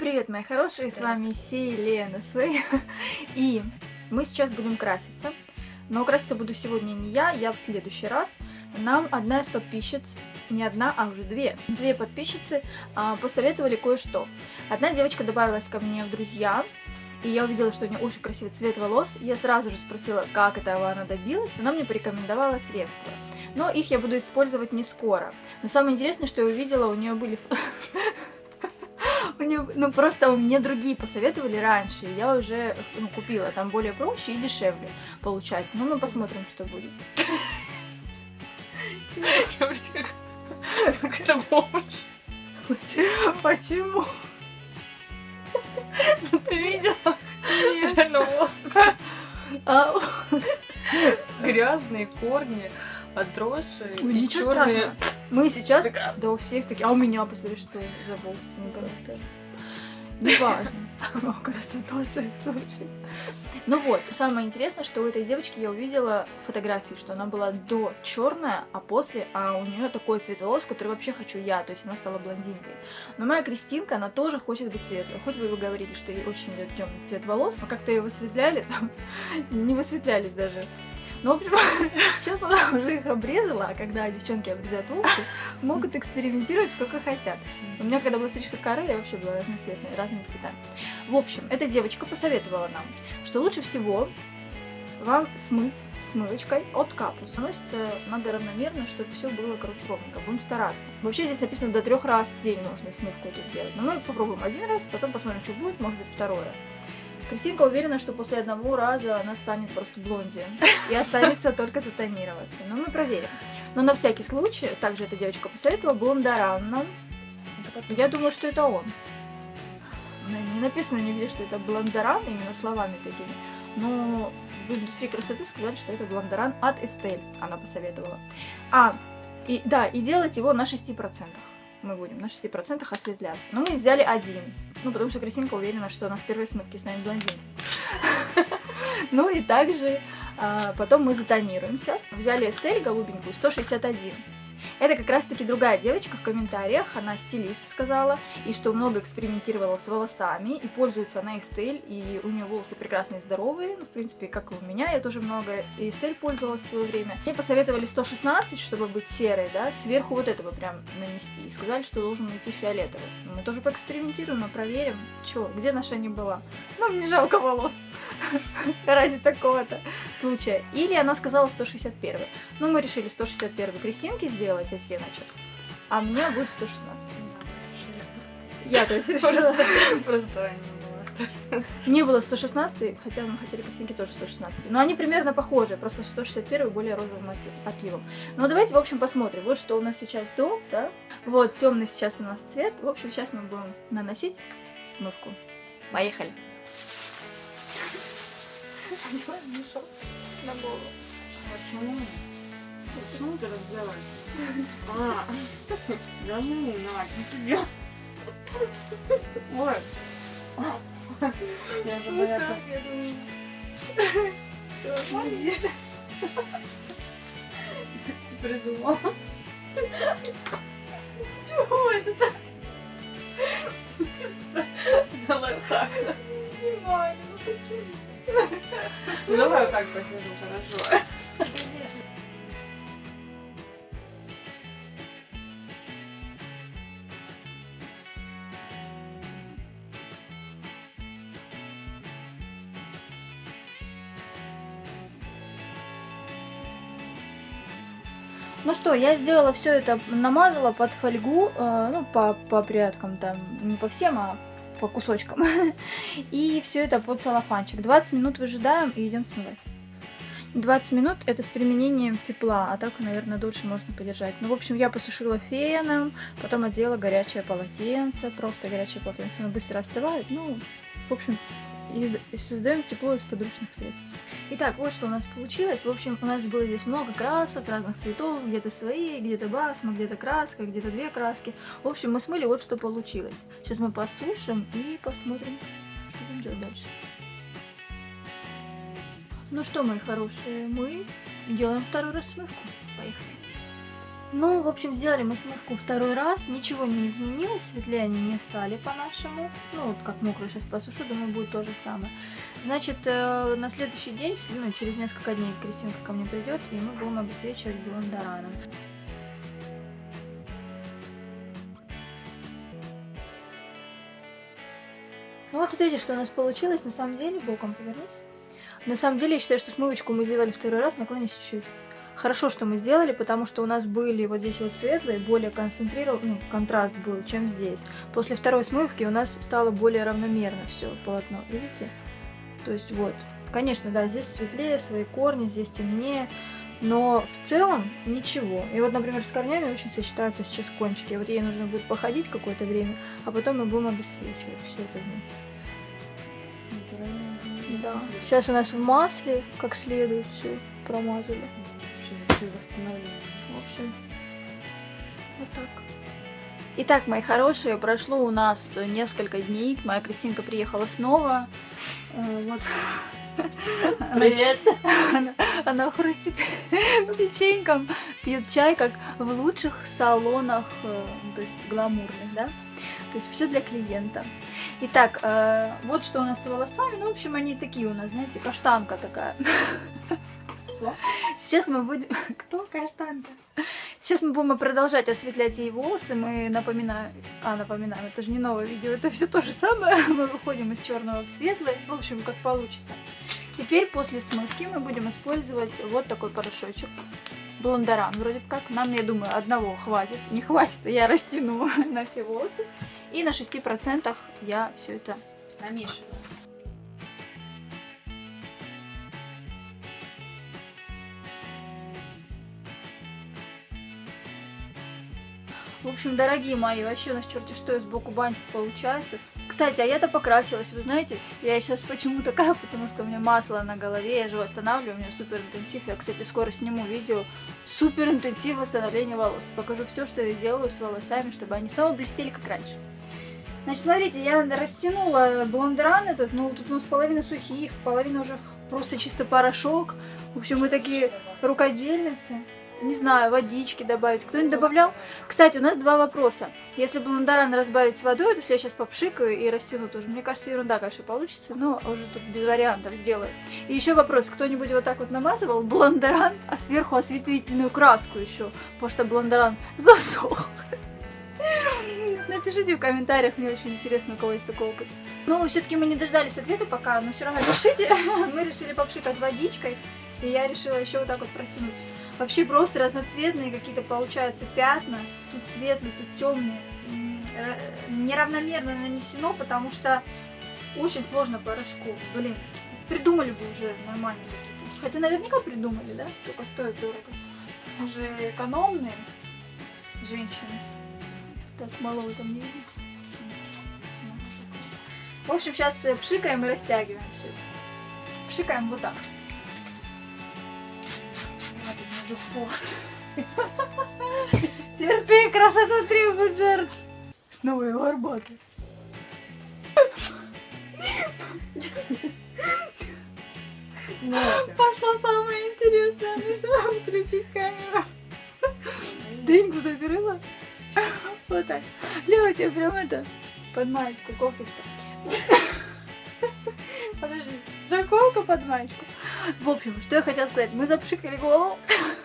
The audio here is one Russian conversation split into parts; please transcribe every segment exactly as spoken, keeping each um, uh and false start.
Привет, мои хорошие, с вами Селена Свей. И мы сейчас будем краситься. Но краситься буду сегодня не я, я в следующий раз. Нам одна из подписчиц, не одна, а уже две, две подписчицы а, посоветовали кое-что. Одна девочка добавилась ко мне в друзья, и я увидела, что у нее очень красивый цвет волос. Я сразу же спросила, как этого она добилась. Она мне порекомендовала средства. Но их я буду использовать не скоро. Но самое интересное, что я увидела, у нее были... У нее, ну просто мне другие посоветовали раньше, я уже ну, купила, там более проще и дешевле получается. Но мы посмотрим, что будет. Как это бомж? Почему? Ты видела? Реально волосы. Грязные корни, отросшие. Ой, ничего страшного. Мы сейчас, да у всех такие, а у меня, посмотри, что за волосы, не важно. О, красота, секс вообще. Ну вот, самое интересное, что у этой девочки я увидела фотографию, что она была до черная, а после, а у нее такой цвет волос, который вообще хочу я, то есть она стала блондинкой. Но моя Кристинка, она тоже хочет быть светлой. Хоть вы и говорили, что ей очень идет темный цвет волос, но как-то ее высветляли, там не высветлялись даже. Ну, в общем, сейчас она уже их обрезала, а когда девчонки обрезают волосы, могут экспериментировать сколько хотят. У меня, когда была стрижка каре, я вообще была разноцветная, разными цветами. В общем, эта девочка посоветовала нам, что лучше всего вам смыть смывочкой от капус. Наносится надо равномерно, чтобы все было, короче, ровненько. Будем стараться. Вообще здесь написано до трех раз в день можно смывку эту делать. Но мы попробуем один раз, потом посмотрим, что будет, может быть, второй раз. Кристинка уверена, что после одного раза она станет просто блонди и останется только затонироваться. Но мы проверим. Но на всякий случай, также эта девочка посоветовала Блондоран нам. Я думаю, что это он. Не написано нигде, что это Блондоран, именно словами такими. Но в индустрии красоты сказали, что это Блондоран от Эстель, она посоветовала. А, и, да, и делать его на шести процентах. Мы будем на шести процентах осветляться. Но мы взяли один. Ну, потому что Кристинка уверена, что она с первой смывки станет блондинкой. Ну и также потом мы затонируемся. Взяли Эстель голубенькую, сто шестьдесят один. Это как раз-таки другая девочка в комментариях, она стилист сказала, и что много экспериментировала с волосами, и пользуется она Эстель, и у нее волосы прекрасные, здоровые, в принципе, как и у меня, я тоже много и Эстель пользовалась в свое время. Мне посоветовали сто шестнадцать, чтобы быть серой, да, сверху вот этого прям нанести, и сказали, что должен уйти фиолетовый. Мы тоже поэкспериментируем, но проверим, чё, где наша не была. Нам не жалко волос ради такого-то случая. Или она сказала сто шестьдесят один. Ну, мы решили сто шестьдесят один Кристинки сделать оттеночек, а мне будет сто шестнадцать. Я, то есть, решила... Просто не было сто шестнадцать. Не было сто шестнадцать, хотя мы хотели Кристинки тоже сто шестнадцать. Но они примерно похожи, просто сто шестьдесят один более розовым отливом. Ну, давайте, в общем, посмотрим. Вот что у нас сейчас до, да? Вот, темный сейчас у нас цвет. В общем, сейчас мы будем наносить смывку. Поехали. Мешок на голову. Почему? Почему ты разделаешь? А, да ну, Надь, ну ты ой. Я уже бояться. Придумала. Чего это так? За лайфхак. Снимай, ну хочу. Давай вот так посижу, хорошо. Ну что, я сделала все это, намазала под фольгу, э, ну, по, по прядкам там, не по всем, а по кусочкам. И все это под целлофанчик. двадцать минут выжидаем и идем смывать. двадцать минут это с применением тепла, а так, наверное, дольше можно подержать. Ну, в общем, я посушила феном, потом одела горячее полотенце, просто горячее полотенце, оно быстро остывает. Ну, в общем, и создаем тепло из подручных средств. Итак, вот что у нас получилось. В общем, у нас было здесь много красок, разных цветов, где-то свои, где-то басма, где-то краска, где-то две краски. В общем, мы смыли, вот что получилось. Сейчас мы посушим и посмотрим, что будем делать дальше. Ну что, мои хорошие, мы делаем второй раз смывку. Поехали. Ну, в общем, сделали мы смывку второй раз, ничего не изменилось, светлее они не стали по-нашему. Ну, вот как мокрую сейчас посушу, думаю, будет то же самое. Значит, э, на следующий день, ну, через несколько дней Кристинка ко мне придет, и мы будем обесвечивать блондераном. Ну вот смотрите, что у нас получилось, на самом деле, боком повернись. На самом деле, я считаю, что смывочку мы сделали второй раз, наклонись чуть-чуть. Хорошо, что мы сделали, потому что у нас были вот здесь вот светлые, более концентрированный, ну, контраст был, чем здесь. После второй смывки у нас стало более равномерно все полотно, видите? То есть вот, конечно, да, здесь светлее, свои корни, здесь темнее, но в целом ничего. И вот, например, с корнями очень сочетаются сейчас кончики. Вот ей нужно будет походить какое-то время, а потом мы будем обесцвечивать все это вместе. Да. Сейчас у нас в масле как следует все промазали. Восстановление. В общем, вот так. Итак, мои хорошие, прошло у нас несколько дней. Моя Кристинка приехала снова. Вот. Привет! Она, она хрустит печеньком, пьет чай, как в лучших салонах, то есть гламурных, да? То есть все для клиента. Итак, вот что у нас с волосами. Ну, в общем, они такие у нас, знаете, каштанка такая. Сейчас мы будем... Кто каштанка? Сейчас мы будем продолжать осветлять ей волосы. Мы напоминаем... А, напоминаем, это же не новое видео. Это все то же самое. Мы выходим из черного в светлый. В общем, как получится. Теперь после смывки мы будем использовать вот такой порошочек. Блондеран вроде как. Нам, я думаю, одного хватит. Не хватит, я растяну на все волосы. И на шести процентах я все это намешиваю. В общем, дорогие мои, вообще у нас черти что сбоку бантик получается. Кстати, а я-то покрасилась, вы знаете? Я сейчас почему такая, потому что у меня масло на голове, я же восстанавливаю, у меня супер интенсив. Я, кстати, скоро сниму видео супер интенсив восстановления волос. Покажу все, что я делаю с волосами, чтобы они снова блестели, как раньше. Значит, смотрите, я растянула блондеран этот, ну, тут у нас половина сухих, половина уже просто чисто порошок. В общем, мы такие рукодельницы. Не знаю, водички добавить. Кто-нибудь добавлял? Кстати, у нас два вопроса. Если блондеран разбавить с водой, то если я сейчас попшикаю и растяну тоже, мне кажется, ерунда, конечно, получится, но уже тут без вариантов сделаю. И еще вопрос. Кто-нибудь вот так вот намазывал блондеран, а сверху осветительную краску еще, потому что блондеран засох? Напишите в комментариях, мне очень интересно, у кого есть такой опыт. Ну, все-таки мы не дождались ответа пока, но все равно пишите. Мы решили попшикать водичкой, и я решила еще вот так вот протянуть. Вообще просто разноцветные какие-то получаются пятна. Тут светлые, тут темные. Неравномерно нанесено, потому что очень сложно порошку. Блин, придумали бы уже нормально какие-то. Хотя наверняка придумали, да? Только стоит дорого. Уже экономные женщины. Так, малого там не видно. В общем, сейчас пшикаем и растягиваем все. Пшикаем вот так. Терпи, красота требует жертв. Снова его арбаты. Пошло самое интересное. Нужно вам включить камеру. Дыньку закрыла. Вот так. Лева, тебе прям это под маечку, кофточка. Подожди. Заколка под маечку. В общем, что я хотела сказать. Мы запшикали голову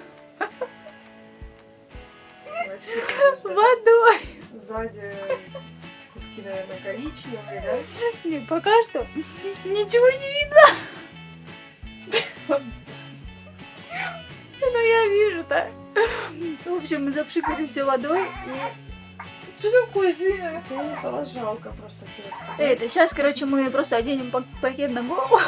водой. Сзади куски, наверное, коричневые, да? Нет, пока что ничего не видно. Ну я вижу-то. В общем, мы запшикали все водой и... Что такое сильно? Мне стало жалко просто. Это, сейчас, короче, мы просто оденем пакет на голову.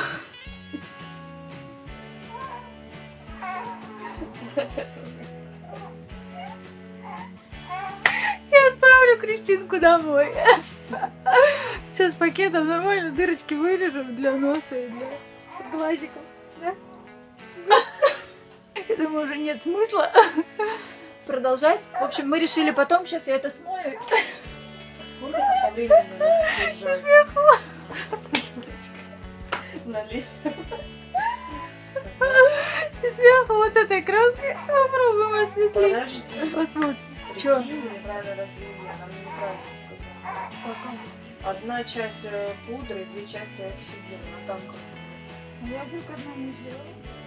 Я отправлю Кристинку домой. Сейчас пакетом нормально дырочки вырежем для носа и для глазиков. Да? Я думаю, уже нет смысла продолжать. В общем, мы решили потом, сейчас я это смою. Сколько это по времени надо держать? Сверху. Налить. И сверху вот этой краской попробуем осветлить. Подожди. Посмотрим. Чё? Прикинь, мы неправильно развели, она мне неправильно сказала. Одна часть э, пудры, две части оксигена, а там как? Я только одну не сделала.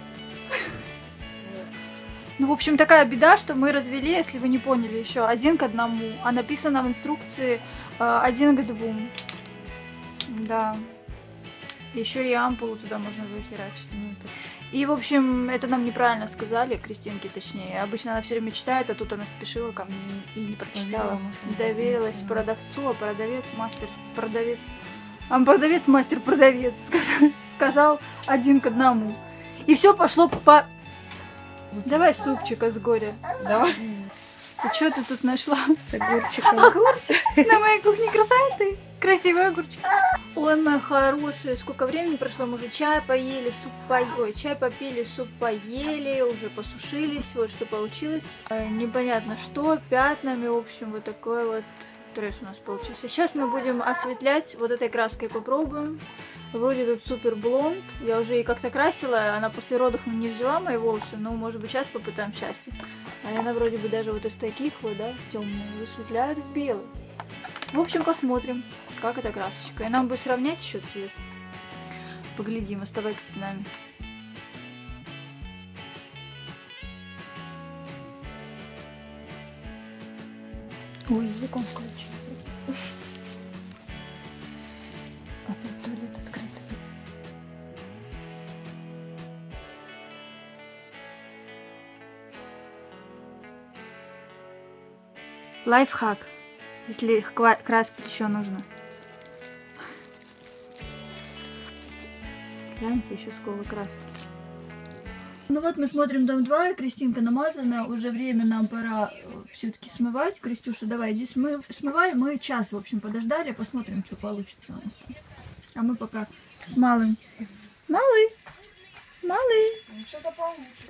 Нет. Ну, в общем, такая беда, что мы развели, если вы не поняли еще, один к одному, а написано в инструкции э, один к двум. Да. Еще и ампулу туда можно захерачить. И, в общем, это нам неправильно сказали, Кристинке точнее. Обычно она все время читает, а тут она спешила ко мне и не прочитала. Доверилась продавцу, а продавец, мастер, продавец. А продавец, мастер, продавец сказал один к одному. И все пошло по... Давай супчика с горя. Давай. И что ты тут нашла? С огурчиком. Огурчик? На моей кухне красоты. Красивый огурчик. Ой, мои хорошие, сколько времени прошло, мы уже чай поели, суп поели, ой, чай попили, суп поели, уже посушились, вот что получилось. Э, непонятно что, пятнами, в общем, вот такой вот трэш у нас получился. Сейчас мы будем осветлять, вот этой краской попробуем. Вроде тут супер блонд, я уже и как-то красила, она после родов не взяла мои волосы, но может быть сейчас попытаем счастье. А она вроде бы даже вот из таких вот, да, темные, высветляет в белый. В общем, посмотрим, как эта красочка. И нам бы сравнять еще цвет. Поглядим, оставайтесь с нами. Ой, языком включил. Опять туалет открыт. Лайфхак. Если краски еще нужно. Гляньте, еще сколько краски. Ну вот мы смотрим дом два, Кристинка намазана, уже время нам пора все-таки смывать. Кристюша, давай, иди смы... смывай. Мы час, в общем, подождали, посмотрим, что получится у нас. А мы пока с малым. Малый, малый. Что-то получится.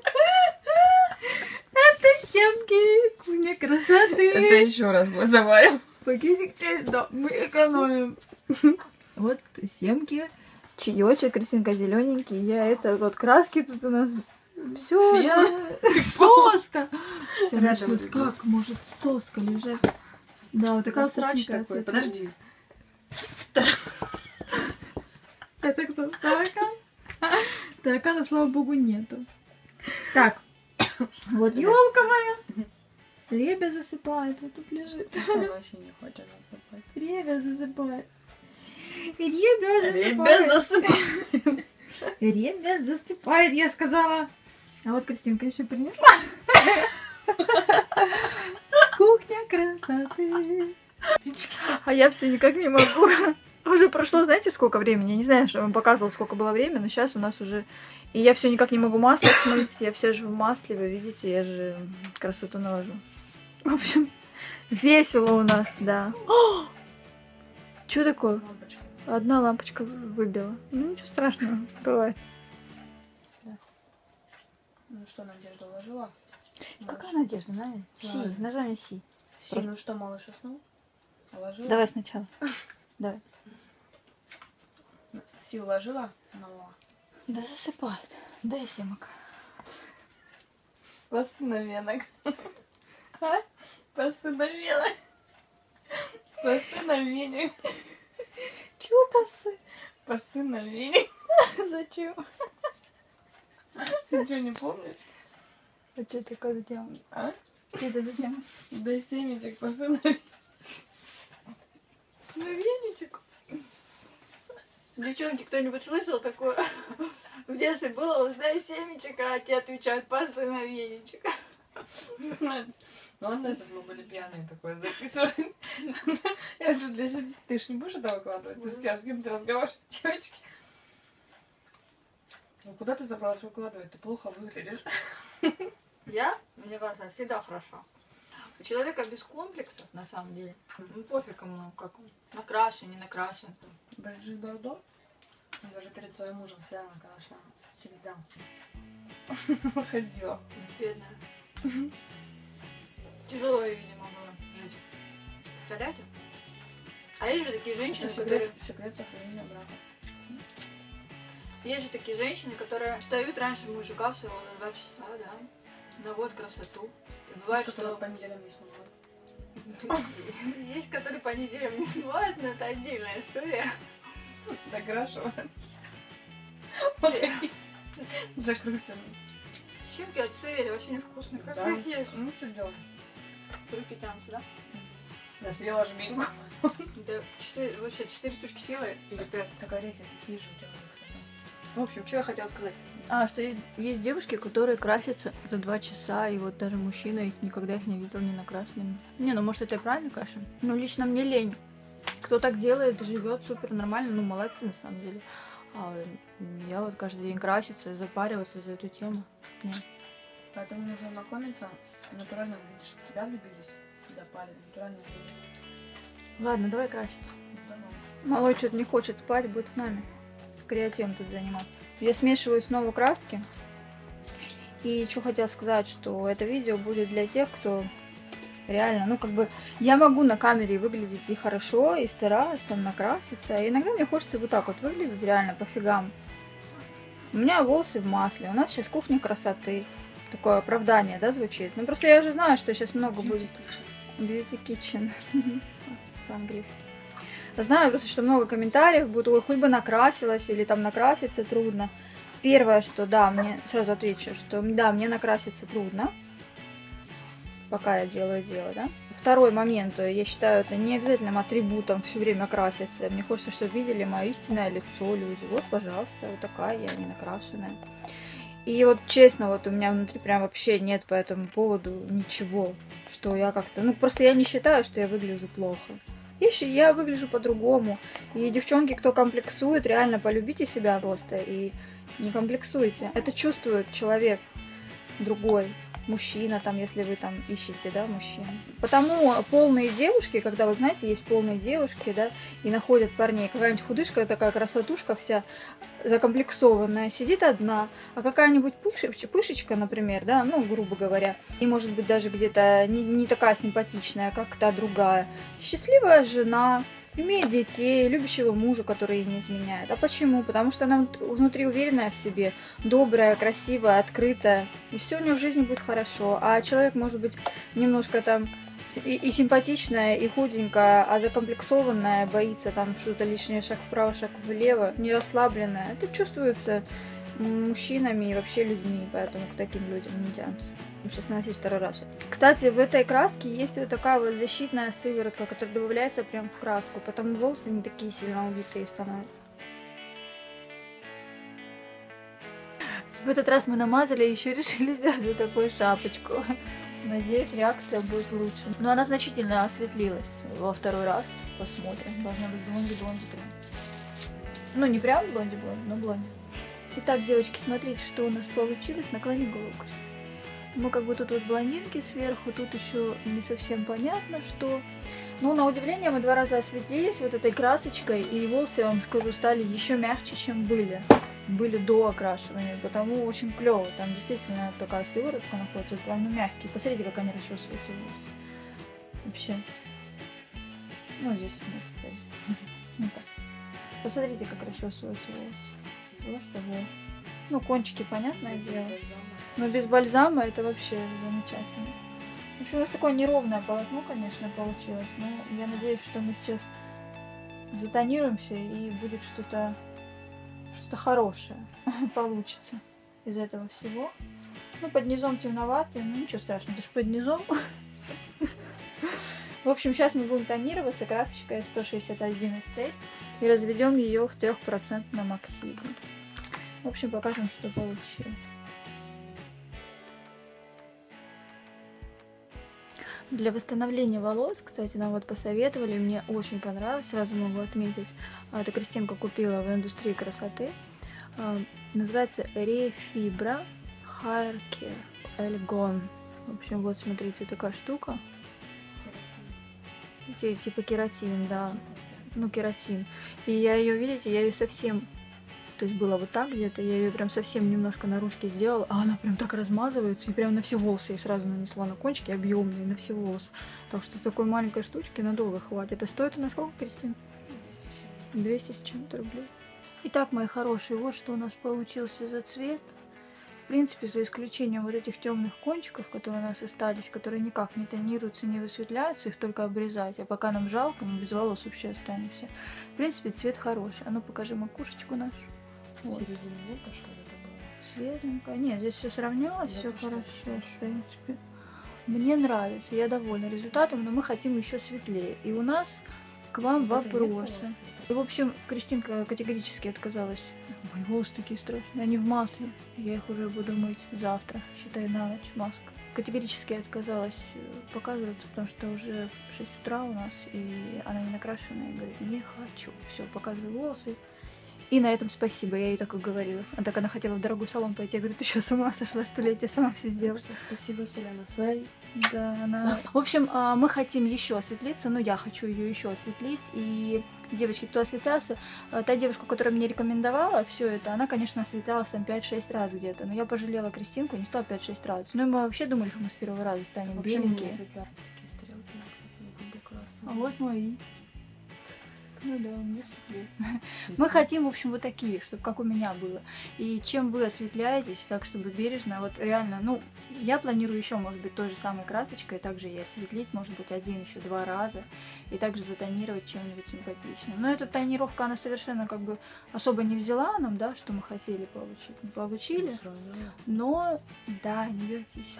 Это семки, кухня красоты. Это еще раз мы заварим. Пакетик чая, да, мы экономим. Вот семки, чаечек, Кристинка зелененький, я это, вот краски тут у нас. Все, да. Соска. Все начнут. Как может соска лежать? Да, вот такая срач такой. Подожди. Это кто? Таракан? Тараканов, слава богу, нету. Так, вот елка моя. Ребя засыпает, вот тут лежит. Он вообще не хочет засыпать. Ребя засыпает. Ребя засыпает. Ребя засыпает. Ребя засыпает, я сказала. А вот Кристинка еще принесла. Кухня красоты. А я все никак не могу. Уже прошло, знаете, сколько времени? Я не знаю, что я вам показывала, сколько было времени, но сейчас у нас уже... И я все никак не могу масло смыть. Я вся же в масле, вы видите, я же красоту навожу. В общем, весело у нас, да. Что такое? Лампочка. Одна лампочка выбила. Ну, ничего страшного, бывает. Ну что, Надежда уложила? Какая Надежда, Надя? Си, название Си. Си, ну что, малыш уснул? Уложила? Давай сначала. Давай. Си уложила? Мало. Да засыпает. Дай семок. Пасы на венок. А? Пасы на венок. Пасы на веник. Чего пасы? Пасы на веник. Зачем? Ты что, не помнишь? А что такое зачем? А? Что это зачем? Дай семечек, пасы на веник. На веничек? Девчонки, кто-нибудь слышал такое? В детстве было, уздай семечек, а те отвечают пасы на веничек. Ну, он, если бы мы были пьяные, такое записывает. Я же для себя... Ты ж не будешь это выкладывать? Ты с кем ты разговариваешь, девочки? Ну куда ты собралась выкладывать? Ты плохо выглядишь. Я? Мне кажется, всегда хорошо. У человека без комплексов, на самом деле, ну пофиг ему, как он, накрашен, не накрашен. Бриджит Бардо? Он даже перед своим мужем всегда накрашена. Всегда. Выходила. Бедная. Тяжело ей, видимо, было жить. Представляете? А есть же такие женщины, которые... Секрет сохранения брака. Есть же такие женщины, которые встают раньше мужика всего на два часа, да, наводят красоту. Бывает, Которые что... по неделям не смогут. Есть, которые по неделям не смывают, но это отдельная история. Да хорошо. Вот такие закрученные. Щипки от сыра очень вкусные. Как Да. их есть? Ну что делать? Руки тянутся, да? Я съела жменьку. Да, четыре, вообще четыре штучки съела или пять. Так орехи такие же у тебя уже, кстати. В общем, что я хотела сказать? А, что есть, есть девушки, которые красятся за два часа, и вот даже мужчина их никогда их не видел не накрашенными. Не, ну может это и правильно, конечно. Но лично мне лень. Кто так делает, живет супер нормально, ну молодцы на самом деле. А я вот каждый день краситься, запариваться за эту тему. Нет. Поэтому нужно знакомиться в натуральном виде, чтобы тебя влюбились. Запали натуральном виде. Ладно, давай краситься. Давай. Малой что-то не хочет спать, будет с нами. Креативом тут заниматься. Я смешиваю снова краски. И что хотела сказать, что это видео будет для тех, кто реально, ну как бы, я могу на камере выглядеть и хорошо, и стараюсь там накраситься. И иногда мне хочется вот так вот выглядеть реально пофигам. У меня волосы в масле, у нас сейчас кухня красоты. Такое оправдание, да, звучит? Ну просто я уже знаю, что сейчас много будет. Beauty kitchen. По-английски. Знаю просто, что много комментариев будет, ой, хоть бы накрасилась, или там накраситься трудно. Первое, что да, мне сразу отвечу, что да, мне накраситься трудно, пока я делаю дело, да. Второй момент, я считаю, это не обязательным атрибутом все время краситься. Мне хочется, чтобы видели мое истинное лицо люди. Вот, пожалуйста, вот такая я, не накрашенная. И вот честно, вот у меня внутри прям вообще нет по этому поводу ничего, что я как-то, ну просто я не считаю, что я выгляжу плохо. Ищи, я выгляжу по-другому. И девчонки, кто комплексует, реально полюбите себя просто и не комплексуйте. Это чувствует человек другой. Мужчина, там, если вы там ищете, да, мужчин. Потому полные девушки, когда, вы знаете, есть полные девушки, да, и находят парней, какая-нибудь худышка, такая красотушка вся закомплексованная, сидит одна, а какая-нибудь пышечка, пышечка, например, да, ну, грубо говоря, и может быть даже где-то не, не такая симпатичная, как та другая, счастливая жена, имеет детей, любящего мужа, который ей не изменяет. А почему? Потому что она внутри уверенная в себе, добрая, красивая, открытая. И все у нее в жизни будет хорошо. А человек может быть немножко там и, и симпатичная, и худенькая, а закомплексованная, боится там что-то лишнее, шаг вправо, шаг влево, не расслабленная. Это чувствуется мужчинами и вообще людьми, поэтому к таким людям не тянутся. Сейчас наносить второй раз. Кстати, в этой краске есть вот такая вот защитная сыворотка, которая добавляется прям в краску, потому волосы не такие сильно убитые становятся. В этот раз мы намазали и еще решили сделать вот такую шапочку. Надеюсь, реакция будет лучше. Но она значительно осветлилась во второй раз. Посмотрим. Должна быть блонди-блонди прям. Ну, не прям блонди-блонди, но блонди. Итак, девочки, смотрите, что у нас получилось. Наклони голову. Мы как бы тут вот блондинки сверху, тут еще не совсем понятно, что. Но на удивление мы два раза осветлились вот этой красочкой, и волосы, я вам скажу, стали еще мягче, чем были. Были до окрашивания, потому очень клево. Там действительно такая сыворотка находится, прям ну, мягкие. Посмотрите, как они расчесываются волосы. Вообще. Ну, здесь вот, вот так. Посмотрите, как расчесываются волосы. Просто вот. Ну, кончики, понятное дело. Но без бальзама это вообще замечательно. В общем, у нас такое неровное полотно, конечно, получилось. Но я надеюсь, что мы сейчас затонируемся и будет что-то что-то хорошее получится из этого всего. Ну, под низом темноватый, ну ничего страшного, это же под низом. В общем, сейчас мы будем тонироваться красочкой сто шестьдесят один эстейт и разведем ее в трехпроцентном оксиде. В общем, покажем, что получилось. Для восстановления волос, кстати, нам вот посоветовали, мне очень понравилось, сразу могу отметить. Это Кристинка купила в индустрии красоты. Называется Refibra Hair Care Elgon. В общем, вот смотрите, такая штука. Типа кератин, да. Ну, кератин. И я ее, видите, я ее совсем... То есть было вот так где-то, я ее прям совсем немножко на ручке сделала, а она прям так размазывается, и прям на все волосы я сразу нанесла на кончики, объемные, на все волосы. Так что такой маленькой штучки надолго хватит. А стоит она сколько, Кристина? двести с чем-то рублей. Итак, мои хорошие, вот что у нас получился за цвет. В принципе, за исключением вот этих темных кончиков, которые у нас остались, которые никак не тонируются, не высветляются, их только обрезать. А пока нам жалко, мы без волос вообще останемся. В принципе, цвет хороший. А ну покажи макушечку нашу. Вот. Середина нет, а что это было? Светленько. Нет, здесь все сравнялось, Да все ты что, хорошо, что, в принципе. Мне нравится, я довольна результатом, но мы хотим еще светлее. И у нас к вам Вот это нет вопросы. волос? И, в общем, Кристинка категорически отказалась. Мои волосы такие страшные, они в масле. Я их уже буду мыть завтра, считай, на ночь, маска. Категорически отказалась показываться, потому что уже шесть утра у нас, и она не накрашенная, и говорит, не хочу. Все, показываю волосы. И на этом спасибо, я ей так и говорила. А так она хотела в дорогой салон пойти. Я говорю, ты что, с ума сошла, что ли? Я тебе сама все сделала. Спасибо, Селена, своей. Да, она... В общем, мы хотим еще осветлиться, ну, я хочу ее еще осветлить. И, девочки, кто осветлялся, та девушка, которая мне рекомендовала все это, она, конечно, осветлялась там пять-шесть раз где-то. Но я пожалела Кристинку, не стала пять-шесть раз. Ну, и мы вообще думали, что мы с первого раза станем Вообще беленькие. мне такие стрелки накрасили, красные. А вот мои. Ну да, у меня светлее. Мы хотим, в общем, вот такие, чтобы как у меня было. И чем вы осветляетесь, так, чтобы бережно, вот реально, ну, я планирую еще, может быть, той же самой красочкой, также и осветлить, может быть, один, еще два раза, и также затонировать чем-нибудь симпатичным. Но эта тонировка, она совершенно как бы особо не взяла нам, да, что мы хотели получить. Не получили, но, да, не вертись.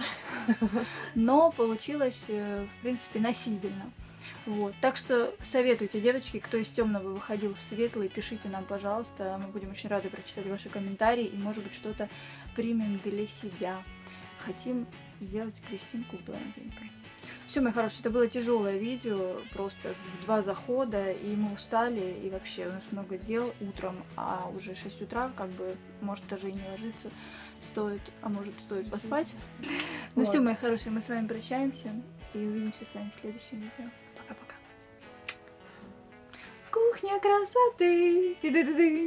Но получилось, в принципе, носибельно. Вот. Так что советуйте, девочки, кто из темного выходил в светлый, пишите нам, пожалуйста. Мы будем очень рады прочитать ваши комментарии и, может быть, что-то примем для себя. Хотим сделать Кристинку блондинкой. Все, мои хорошие, это было тяжелое видео, просто в два захода, и мы устали, и вообще у нас много дел утром, а уже шесть утра, как бы, может, даже и не ложиться стоит, а может, стоит поспать. Ну все, мои хорошие, мы с вами прощаемся и увидимся с вами в следующем видео. Пока-пока. Кухня красоты.